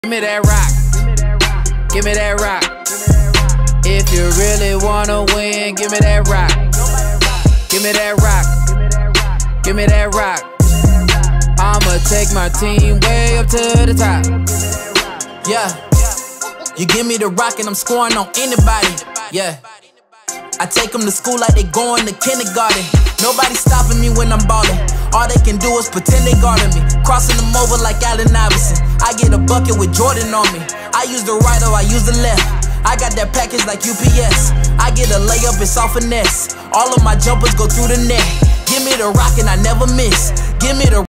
Give me that rock. Give me that rock. If you really wanna win, give me that rock. Give me that rock. Give me that rock. I'ma take my team way up to the top. Yeah. You give me the rock and I'm scoring on anybody. Yeah. I take them to school like they going to kindergarten. Nobody stopping me when I'm ballin'. All they can do is pretend they guarding me. Crossing them over like Allen Iverson. I get a bucket with Jordan on me. I use the right or I use the left. I got that package like UPS. I get a layup, it's all finesse. All of my jumpers go through the net. Give me the rock and I never miss. Give me the